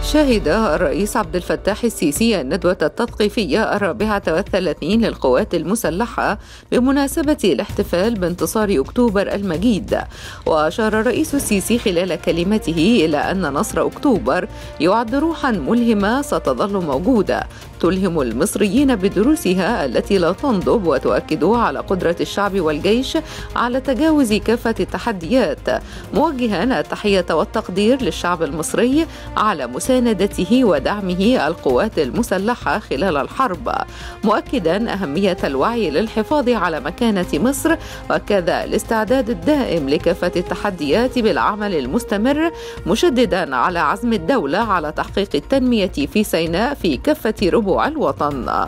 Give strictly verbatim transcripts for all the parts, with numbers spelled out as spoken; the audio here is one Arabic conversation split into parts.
شهد الرئيس عبد الفتاح السيسي الندوة التثقيفية الرابعة والثلاثين للقوات المسلحة بمناسبة الاحتفال بانتصار أكتوبر المجيد. وأشار الرئيس السيسي خلال كلمته إلى أن نصر أكتوبر يعد روحا ملهمة ستظل موجودة تلهم المصريين بدروسها التي لا تنضب، وتؤكد على قدرة الشعب والجيش على تجاوز كافة التحديات، موجها التحية والتقدير للشعب المصري على مساندته ودعمه القوات المسلحة خلال الحرب، مؤكدا أهمية الوعي للحفاظ على مكانة مصر وكذا الاستعداد الدائم لكافة التحديات بالعمل المستمر، مشددا على عزم الدولة على تحقيق التنمية في سيناء في كافة ربوع الوطن.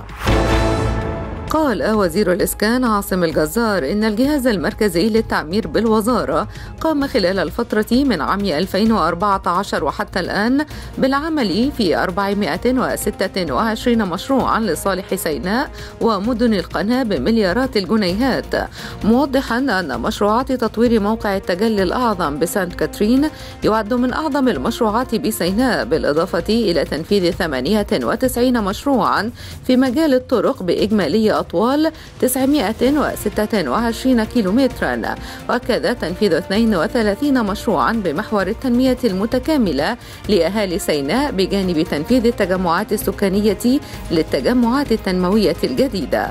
قال وزير الإسكان عاصم الجزار إن الجهاز المركزي للتعمير بالوزارة قام خلال الفترة من عام ألفين وأربعة عشر وحتى الآن بالعمل في أربعمائة وستة وعشرين مشروعا لصالح سيناء ومدن القناة بمليارات الجنيهات، موضحا أن مشروعات تطوير موقع التجلي الأعظم بسانت كاترين يعد من أعظم المشروعات بسيناء، بالإضافة إلى تنفيذ ثمانية وتسعين مشروعا في مجال الطرق بإجمالي أطوال تسعمائة وستة وعشرين كيلومترا، وكذا تنفيذ اثنين وثلاثين مشروعا بمحور التنمية المتكاملة لأهالي سيناء، بجانب تنفيذ التجمعات السكانية للتجمعات التنموية الجديدة.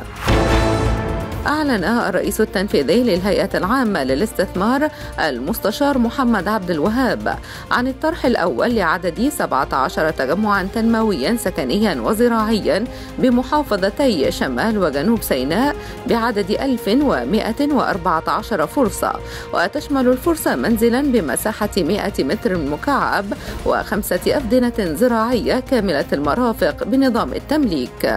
أعلن الرئيس التنفيذي للهيئة العامة للاستثمار المستشار محمد عبد الوهاب عن الطرح الأول لعدد سبعة عشر تجمعا تنمويا سكنيا وزراعيا بمحافظتي شمال وجنوب سيناء بعدد ألف ومائة وأربعة عشر فرصة، وتشمل الفرصة منزلا بمساحة مائة متر مكعب وخمسة أفدنة زراعية كاملة المرافق بنظام التمليك.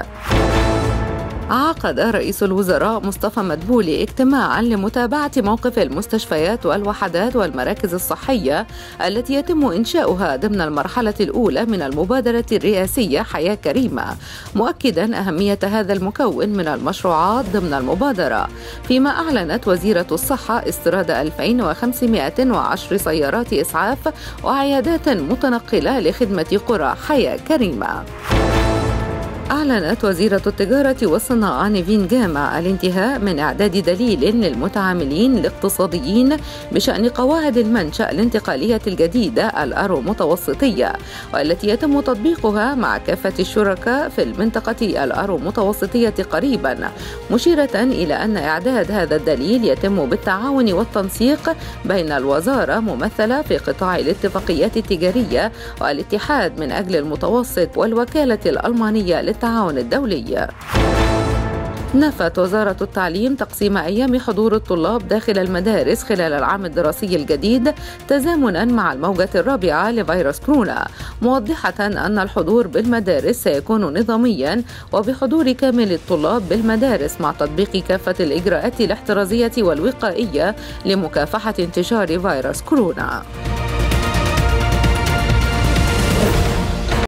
عقد رئيس الوزراء مصطفى مدبولي اجتماعا لمتابعة موقف المستشفيات والوحدات والمراكز الصحية التي يتم إنشاؤها ضمن المرحلة الأولى من المبادرة الرئاسية حياة كريمة، مؤكدا أهمية هذا المكون من المشروعات ضمن المبادرة، فيما أعلنت وزيرة الصحة استيراد ألفين وخمسمائة وعشر سيارات إسعاف وعيادات متنقلة لخدمة قرى حياة كريمة. أعلنت وزيرة التجارة والصناعة نيفين جامع الانتهاء من إعداد دليل للمتعاملين الاقتصاديين بشأن قواعد المنشأ الانتقالية الجديدة الأرو متوسطية، والتي يتم تطبيقها مع كافة الشركاء في المنطقة الأرو متوسطية قريبا، مشيرة إلى أن إعداد هذا الدليل يتم بالتعاون والتنسيق بين الوزارة ممثلة في قطاع الاتفاقيات التجارية والاتحاد من أجل المتوسط والوكالة الألمانية للتعاون الدولي. نفت وزارة التعليم تقسيم أيام حضور الطلاب داخل المدارس خلال العام الدراسي الجديد تزامنا مع الموجة الرابعة لفيروس كورونا، موضحة أن الحضور بالمدارس سيكون نظاميا وبحضور كامل الطلاب بالمدارس مع تطبيق كافة الإجراءات الاحترازية والوقائية لمكافحة انتشار فيروس كورونا.